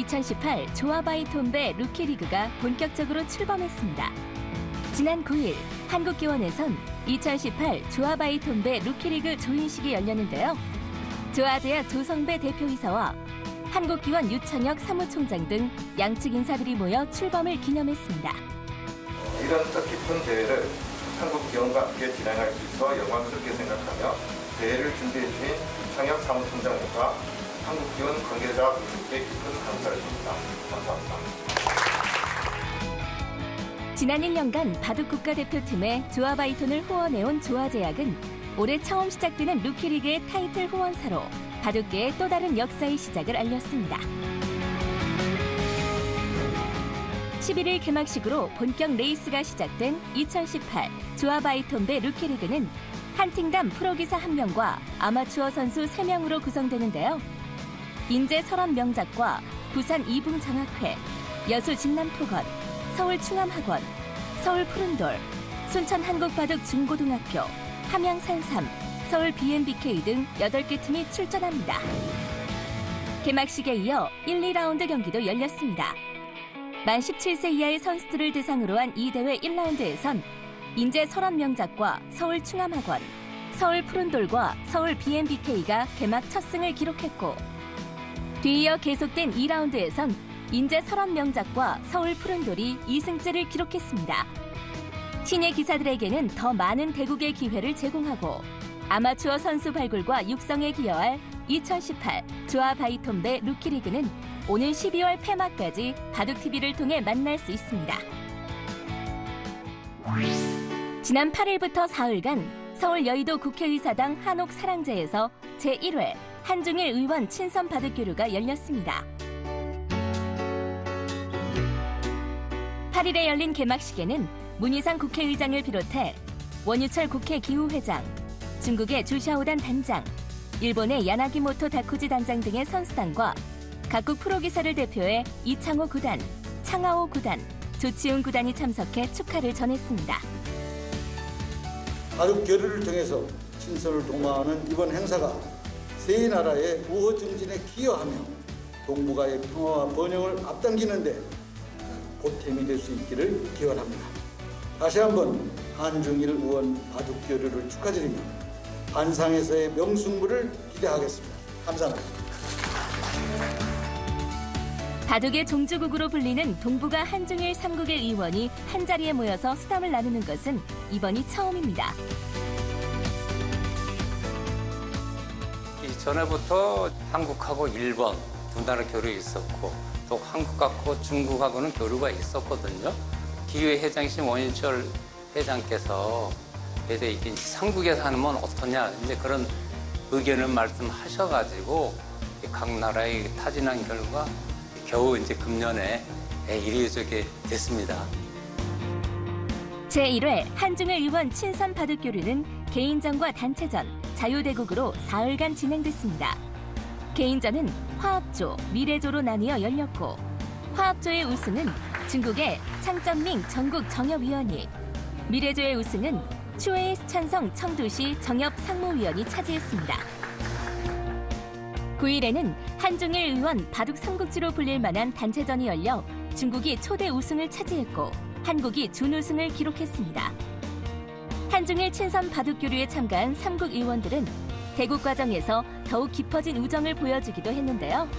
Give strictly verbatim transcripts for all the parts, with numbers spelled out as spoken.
이천십팔 조아바이톤배 루키리그가 본격적으로 출범했습니다. 지난 구 일 한국기원에선 이천십팔 조아바이톤배 루키리그 조인식이 열렸는데요. 조아제약 조성배 대표이사와 한국기원 유창혁 사무총장 등 양측 인사들이 모여 출범을 기념했습니다. 이런 뜻깊은 대회를 한국기원과 함께 진행할 수 있어 영광스럽게 생각하며 대회를 준비해 주신 유창혁 사무총장과 한국기원 관계자분들께 깊은 감사를 드립니다. 감사합니다. 지난 일 년간 바둑 국가대표팀의 조아바이톤을 후원해온 조아제약은 올해 처음 시작되는 루키리그의 타이틀 후원사로 바둑계의 또 다른 역사의 시작을 알렸습니다. 십일 일 개막식으로 본격 레이스가 시작된 이천십팔 조아바이톤배 루키리그는 한 팀당 프로기사 한 명과 아마추어 선수 세 명으로 구성되는데요. 인제 설원 명작과 부산 이붕장학회, 여수 진남토건, 서울 충암학원, 서울 푸른돌, 순천 한국바둑 중고등학교, 함양 산삼, 서울 비엠비케이 등 여덟 개 팀이 출전합니다. 개막식에 이어 일, 이 라운드 경기도 열렸습니다. 만 십칠 세 이하의 선수들을 대상으로 한 이 대회 일 라운드에선 인제 설원 명작과 서울 충암학원, 서울 푸른돌과 서울 비엠비케이가 개막 첫 승을 기록했고 뒤이어 계속된 이 라운드에선 인제 설원 명작과 서울 푸른돌이 이 승째를 기록했습니다. 신예 기사들에게는 더 많은 대국의 기회를 제공하고 아마추어 선수 발굴과 육성에 기여할 이천십팔 조아바이톤배 루키리그는 오는 십이월 폐막까지 바둑티비를 통해 만날 수 있습니다. 지난 팔 일부터 사흘간 서울 여의도 국회의사당 한옥 사랑제에서 제일 회 한중일 의원 친선 바둑교류가 열렸습니다. 팔 일에 열린 개막식에는 문희상 국회의장을 비롯해 원유철 국회 기후회장, 중국의 주샤오단 단장, 일본의 야나기모토 다쿠지 단장 등의 선수단과 각국 프로기사를 대표해 이창호 구단, 창하오 구단, 조치훈 구단이 참석해 축하를 전했습니다. 바둑 교류를 통해서 친선을 도모하는 이번 행사가 세 나라의 우호 증진에 기여하며 동북아의 평화와 번영을 앞당기는 데 보탬이 될 수 있기를 기원합니다. 다시 한번 한중일 의원 바둑 교류를 축하드리며 한상에서의 명승부를 기대하겠습니다. 감사합니다. 바둑의 종주국으로 불리는 동북아 한중일 삼국의 의원이 한자리에 모여서 수담을 나누는 것은 이번이 처음입니다. 이전에부터 한국하고 일본 두 나라 교류 있었고 또 한국하고 중국하고는 교류가 있었거든요. 기후회장이신 원인철 회장께서 대대 이게 삼국에서 하면 어떠냐 이제 그런 의견을 말씀하셔가지고 각 나라의 타진한 결과 겨우 이제 금년에 이루어지게 됐습니다. 제일 회 한중일 의원 친선 바둑교류는 개인전과 단체전, 자유대국으로 사흘간 진행됐습니다. 개인전은 화합조, 미래조로 나뉘어 열렸고 화합조의 우승은 중국의 창점밍 전국 정협위원이, 미래조의 우승은 추웨이 찬성 청두시 정협 상무위원이 차지했습니다. 구 일에는 한중일 의원 바둑 삼국지로 불릴 만한 단체전이 열려 중국이 초대 우승을 차지했고 한국이 준우승을 기록했습니다. 한중일 친선 바둑교류에 참가한 삼국 의원들은 대국 과정에서 더욱 깊어진 우정을 보여주기도 했는데요.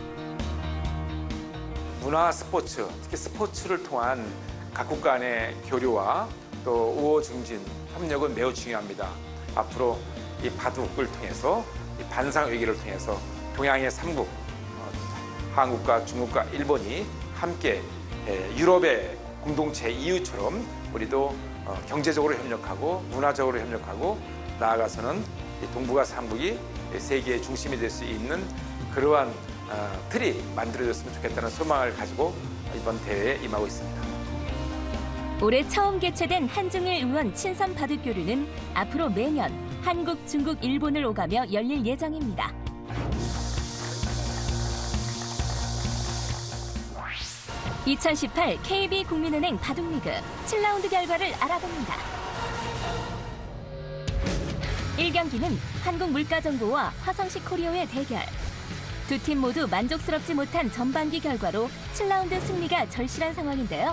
문화 스포츠, 특히 스포츠를 통한 각국 간의 교류와 또 우호 증진, 협력은 매우 중요합니다. 앞으로 이 바둑을 통해서 이 반상 외교를 통해서 동양의 삼국, 한국과 중국과 일본이 함께 유럽의 공동체 이유처럼 우리도 경제적으로 협력하고 문화적으로 협력하고 나아가서는 동북아 삼국이 세계의 중심이 될 수 있는 그러한 틀이 만들어졌으면 좋겠다는 소망을 가지고 이번 대회에 임하고 있습니다. 올해 처음 개최된 한중일 의원 친선 바둑교류는 앞으로 매년 한국, 중국, 일본을 오가며 열릴 예정입니다. 이천십팔 케이비국민은행 바둑리그 칠 라운드 결과를 알아봅니다. 일 경기는 한국물가정보와 화성시코리오의 대결. 두 팀 모두 만족스럽지 못한 전반기 결과로 칠 라운드 승리가 절실한 상황인데요.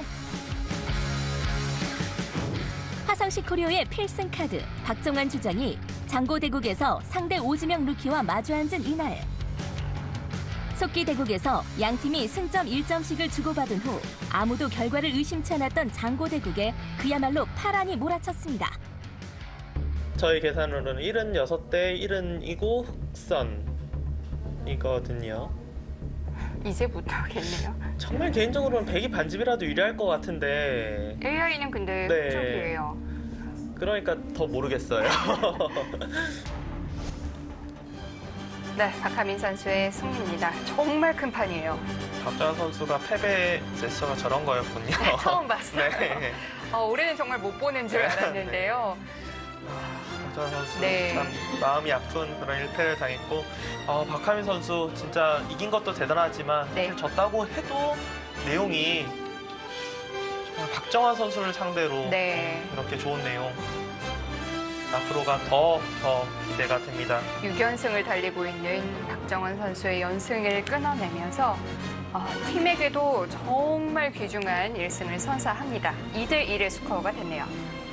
화성시 코리오의 필승 카드 박정환 주장이 장고대국에서 상대 오지명 루키와 마주 앉은 이날. 속기대국에서 양팀이 승점 일 점씩을 주고받은 후 아무도 결과를 의심치 않았던 장고대국에 그야말로 파란이 몰아쳤습니다. 저희 계산으로는 칠십육 대 칠이고 흑선이거든요. 이제 못하겠네요. 정말 개인적으로는 백이 반집이라도 유리할 것 같은데 에이아이는 근데 네. 쪽이에요. 그러니까 더 모르겠어요. 네, 박하민 선수의 승리입니다. 정말 큰 판이에요. 박정환 선수가 패배 제스처가 저런 거였군요. 처음 봤어요. 네. 어, 올해는 정말 못 보는 줄 알았는데요. 박정환 선수 네. 참 마음이 아픈 그런 일 패를 당했고 어, 박하민 선수 진짜 이긴 것도 대단하지만 네. 사실 졌다고 해도 내용이 정말 박정환 선수를 상대로 네. 이렇게 좋은 내용 앞으로가 더, 더 기대가 됩니다. 육 연승을 달리고 있는 박정환 선수의 연승을 끊어내면서 어, 팀에게도 정말 귀중한 일 승을 선사합니다. 이 대 일의 스코어가 됐네요.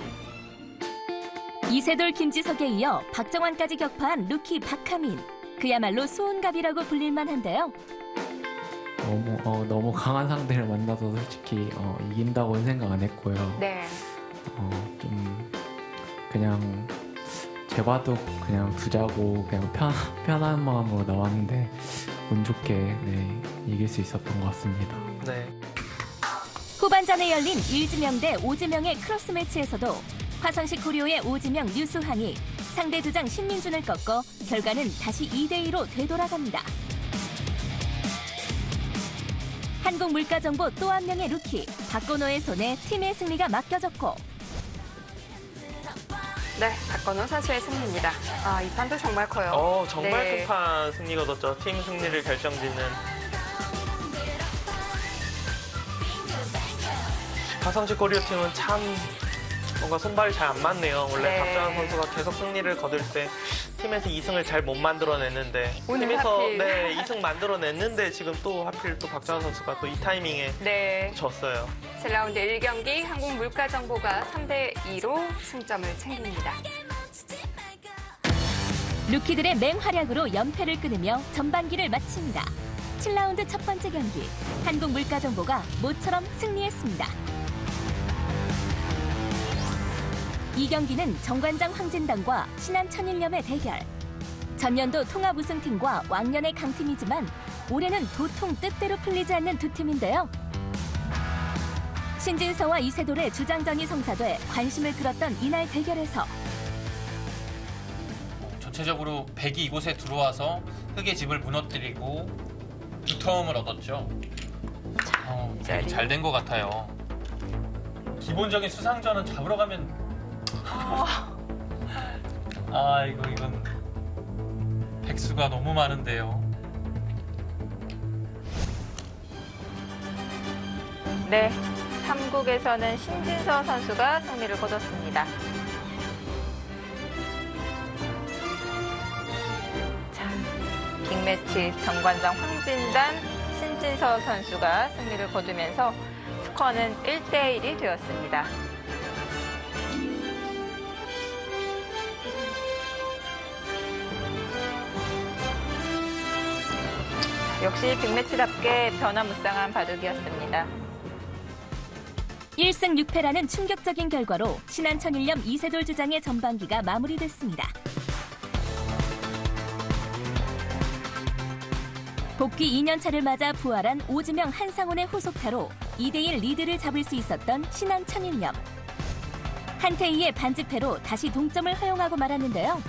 이세돌 김지석에 이어 박정환까지 격파한 루키 박하민. 그야말로 수훈갑이라고 불릴만 한데요. 너무 어, 너무 강한 상대를 만나서 솔직히 어, 이긴다고는 생각 안 했고요. 네. 어, 좀 그냥 제 봐도 그냥 두자고 그냥 편, 편한 마음으로 나왔는데 운 좋게 네, 이길 수 있었던 것 같습니다. 네. 후반전에 열린 일지명 대 오지명의 크로스 매치에서도 화성시 코리오의 오지명 류수환이 상대 주장 신민준을 꺾어 결과는 다시 이 대 이로 되돌아갑니다. 한국물가정보 또 한 명의 루키 박건호의 손에 팀의 승리가 맡겨졌고 네, 박건호 선수의 승리입니다. 아, 이 판도 정말 커요. 어, 정말 네. 큰 판 승리가 얻었죠. 팀 승리를 결정짓는. 화성시 코리오 팀은 참 뭔가 손발이 잘 안 맞네요. 원래 네. 박정환 선수가 계속 승리를 거둘 때 팀에서 이 승을 잘 못 만들어냈는데 오늘 팀에서 하필. 네, 이 승 만들어냈는데 지금 또 하필 또 박정환 선수가 또 이 타이밍에 네. 졌어요. 칠 라운드 일 경기 한국물가정보가 삼 대 이로 승점을 챙깁니다. 루키들의 맹활약으로 연패를 끊으며 전반기를 마칩니다. 칠 라운드 첫 번째 경기 한국물가정보가 모처럼 승리했습니다. 이 경기는 정관장 황진단과 신안 천일염의 대결. 전년도 통합 우승팀과 왕년의 강팀이지만 올해는 도통 뜻대로 풀리지 않는 두 팀인데요. 신진서와 이세돌의 주장전이 성사돼 관심을 끌었던 이날 대결에서 전체적으로 백이 이곳에 들어와서 흙의 집을 무너뜨리고 두터움을 얻었죠. 어, 되게 잘 된 것 같아요. 기본적인 수상전은 잡으러 가면 아 이거 이건 백수가 너무 많은데요. 네, 삼 국에서는 신진서 선수가 승리를 거뒀습니다. 자, 빅매치 정관장 황진단, 신진서 선수가 승리를 거두면서 스코어는 일 대 일이 되었습니다. 역시 빅매치답게 변화무쌍한 바둑이었습니다. 일 승 육 패라는 충격적인 결과로 신안 천일염 이세돌 주장의 전반기가 마무리됐습니다. 복귀 이 년 차를 맞아 부활한 오지명 한상훈의 후속타로 이 대 일 리드를 잡을 수 있었던 신안 천일염. 한태희의 반집패로 다시 동점을 허용하고 말았는데요.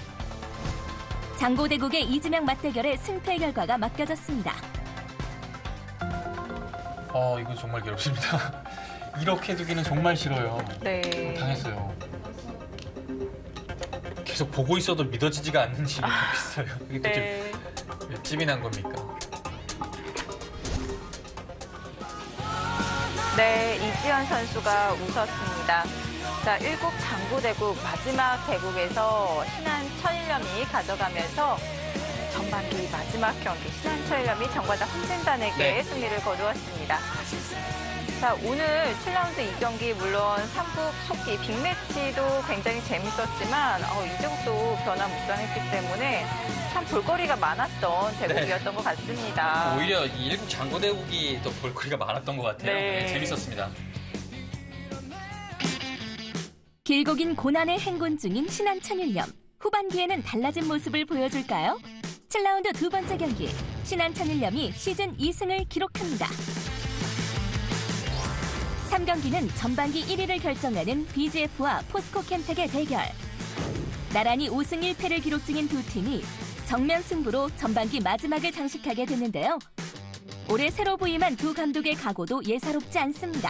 장고대국의 이지명 맞대결의 승패 결과가 맡겨졌습니다. 어 이거 정말 괴롭습니다. 이렇게 두기는 정말 싫어요. 네. 당했어요. 계속 보고 있어도 믿어지지가 않는 일이 있어요. 이게 도대체 네. 몇 집이 난 겁니까? 네, 이지연 선수가 웃었습니다. 자, 일국 장고대국 마지막 대국에서 신안 천일염이 가져가면서 전반기 마지막 경기 신한철염이 정관장 황진단에게 네. 승리를 거두었습니다. 자, 오늘 칠 라운드 이 경기 물론 삼국 속기 빅매치도 굉장히 재밌었지만 어, 이제국도 변화무쌍했기 때문에 참 볼거리가 많았던 대국이었던 네. 것 같습니다. 오히려 이 일국 장고대국이 더 볼거리가 많았던 것 같아요. 네. 네, 재밌었습니다. 길고 긴 고난의 행군 중인 신한천일염. 후반기에는 달라진 모습을 보여줄까요? 칠 라운드 두 번째 경기, 신한천일염이 시즌 이 승을 기록합니다. 삼 경기는 전반기 일 위를 결정하는 비지에프와 포스코캠텍의 대결. 나란히 오 승 일 패를 기록 중인 두 팀이 정면 승부로 전반기 마지막을 장식하게 됐는데요. 올해 새로 부임한 두 감독의 각오도 예사롭지 않습니다.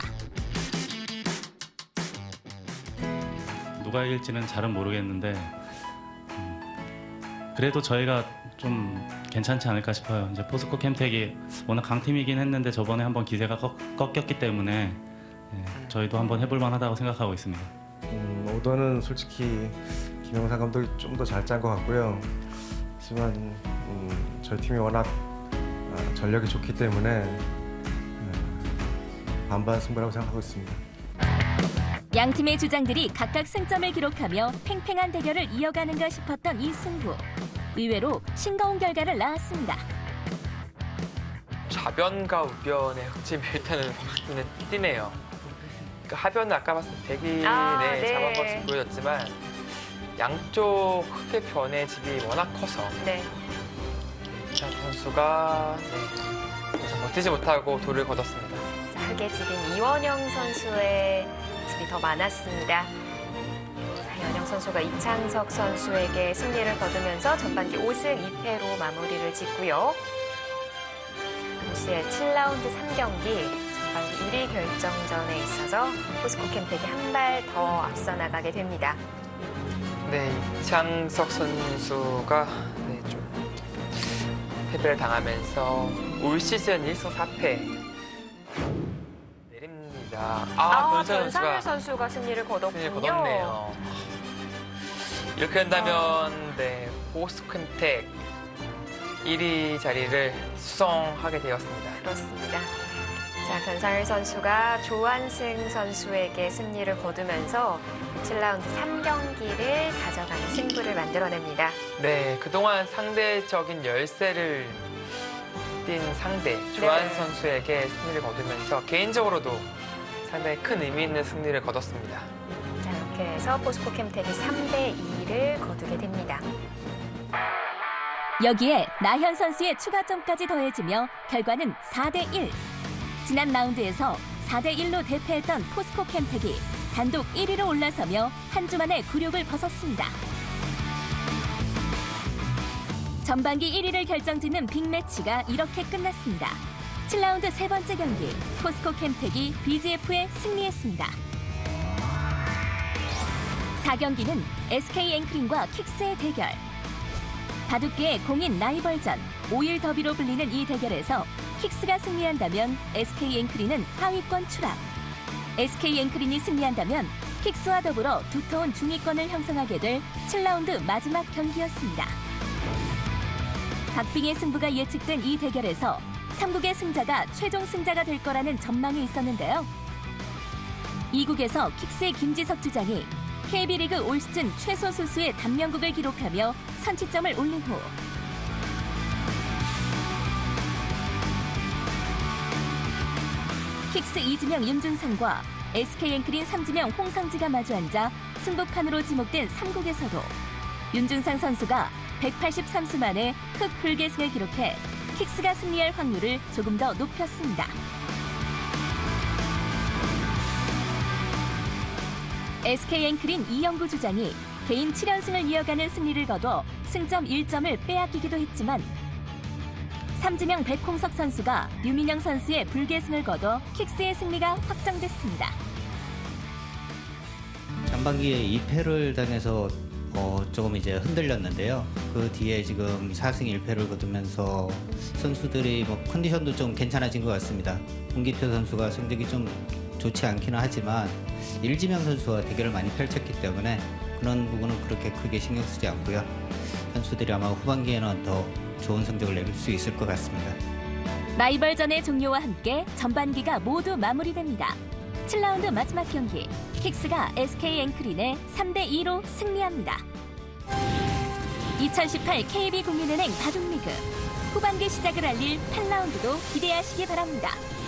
누가 이길지는 잘은 모르겠는데 음, 그래도 저희가 좀 괜찮지 않을까 싶어요. 이제 포스코 캠텍이 워낙 강팀이긴 했는데 저번에 한번 기세가 꺾, 꺾였기 때문에 예, 저희도 한번 해볼 만하다고 생각하고 있습니다. 음, 오더는 솔직히 김영삼 감독이 좀 더 잘 짠 것 같고요. 하지만 음, 저희 팀이 워낙 아, 전력이 좋기 때문에 음, 반반 승부라고 생각하고 있습니다. 양팀의 주장들이 각각 승점을 기록하며 팽팽한 대결을 이어가는가 싶었던 이 승부. 의외로 싱거운 결과를 낳았습니다. 좌변과 우변의 흑집이 일단은 확 눈에 띄네요. 그 하변은 아까 봤을 때 대기 아, 네, 네. 잡은 것으로 보여졌지만 양쪽 흑의 변의 집이 워낙 커서 네. 자, 선수가 네, 더 이상 버티지 못하고 돌을 걷었습니다. 자, 흑의 집인 이원영 선수의 집이 더 많았습니다. 자, 이원영 선수가 이창석 선수에게 승리를 거두면서 전반기 오 승 이 패로 마무리를 짓고요. 동시에 칠 라운드 삼 경기 전반기 일 위 결정전에 있어서 포스코캠텍이 한 발 더 앞서 나가게 됩니다. 네, 이창석 선수가 네, 좀 패배를 당하면서 올 시즌 일 승 사 패 내립니다. 아, 아, 변상현 변상현 선수가 선수가 승리를 거뒀군요. 승리를 거뒀네요. 이렇게 된다면 네, 포스코캠텍 일 위 자리를 수성하게 되었습니다. 그렇습니다. 자, 변상일 선수가 조한승 선수에게 승리를 거두면서 칠 라운드 삼 경기를 가져가는 승부를 만들어냅니다. 네, 그동안 상대적인 열세를 띈 상대 조한 네. 선수에게 승리를 거두면서 개인적으로도 상당히 큰 의미 있는 승리를 거뒀습니다. 자, 이렇게 해서 포스코캠텍이 삼 대 이를 거두게 됩니다. 여기에 나현 선수의 추가점까지 더해지며 결과는 사 대 일. 지난 라운드에서 사 대 일로 대패했던 포스코캠텍이 단독 일 위로 올라서며 한 주 만에 굴욕을 벗었습니다. 전반기 일 위를 결정짓는 빅매치가 이렇게 끝났습니다. 칠 라운드 세 번째 경기, 포스코캠텍이 비지에프에 승리했습니다. 사 경기는 에스케이 앵크린과 킥스의 대결. 바둑계의 공인 라이벌전, 오 일 더비로 불리는 이 대결에서 킥스가 승리한다면 에스케이 앵크린은 하위권 추락. 에스케이 앵크린이 승리한다면 킥스와 더불어 두터운 중위권을 형성하게 될 칠 라운드 마지막 경기였습니다. 박빙의 승부가 예측된 이 대결에서 삼국의 승자가 최종 승자가 될 거라는 전망이 있었는데요. 이 국에서 킥스의 김지석 주장이 케이비리그 올 시즌 최소 수수의 단명국을 기록하며 선취점을 올린 후 킥스 이지명 윤준상과 에스케이 앵크린 삼지명 홍상지가 마주 앉아 승부판으로 지목된 삼국에서도 윤준상 선수가 백팔십삼 수 만에 흑 불계승을 기록해 킥스가 승리할 확률을 조금 더 높였습니다. 에스케이 앵크린 이영구 주장이 개인 칠 연승을 이어가는 승리를 거둬 승점 일 점을 빼앗기기도 했지만 삼지명 백홍석 선수가 유민영 선수의 불계승을 거둬 킥스의 승리가 확정됐습니다. 전반기에 이 패를 당해서 어, 조금 이제 흔들렸는데요. 그 뒤에 지금 사 승 일 패를 거두면서 선수들이 뭐 컨디션도 좀 괜찮아진 것 같습니다. 홍기표 선수가 성적이 좀 좋지 않기는 하지만 일지명 선수와 대결을 많이 펼쳤기 때문에 그런 부분은 그렇게 크게 신경 쓰지 않고요. 선수들이 아마 후반기에는 더 좋은 성적을 낼 수 있을 것 같습니다. 라이벌전의 종료와 함께 전반기가 모두 마무리됩니다. 칠 라운드 마지막 경기, 킥스가 에스케이 앵크린에 삼 대 이로 승리합니다. 이천십팔 케이비국민은행 바둑리그 후반기 시작을 알릴 팔 라운드도 기대하시기 바랍니다.